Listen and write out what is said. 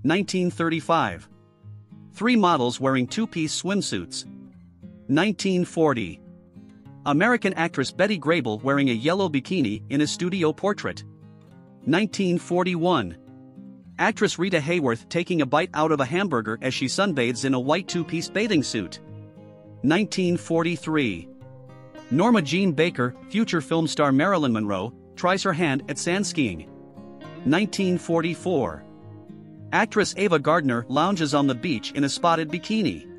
1935. 3 models wearing two-piece swimsuits. 1940. American actress Betty Grable wearing a yellow bikini in a studio portrait. 1941. Actress Rita Hayworth taking a bite out of a hamburger as she sunbathes in a white two-piece bathing suit. 1943. Norma Jean Baker, future film star Marilyn Monroe, tries her hand at sand skiing. 1944. Actress Ava Gardner lounges on the beach in a spotted bikini.